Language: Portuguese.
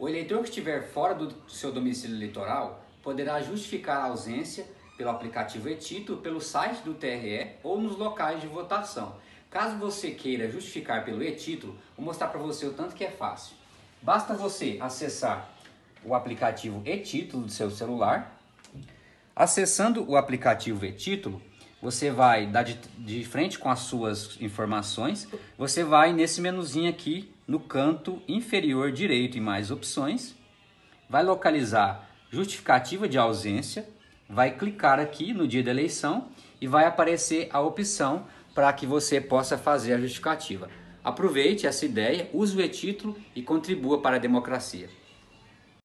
O eleitor que estiver fora do seu domicílio eleitoral poderá justificar a ausência pelo aplicativo e-Título, pelo site do TRE ou nos locais de votação. Caso você queira justificar pelo e-Título, vou mostrar para você o tanto que é fácil. Basta você acessar o aplicativo e-Título do seu celular. Acessando o aplicativo e-Título, você vai dar de frente com as suas informações, você vai nesse menuzinho aqui no canto inferior direito em mais opções, vai localizar justificativa de ausência, vai clicar aqui no dia da eleição e vai aparecer a opção para que você possa fazer a justificativa. Aproveite essa ideia, use o e-Título e contribua para a democracia.